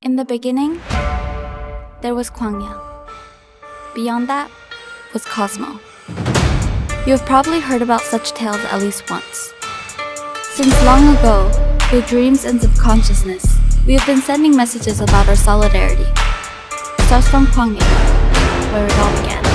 In the beginning, there was Kwangya. Beyond that was Cosmo. You have probably heard about such tales at least once. Since long ago, through dreams and subconsciousness, we have been sending messages about our solidarity. It starts from Kwangya, where it all began.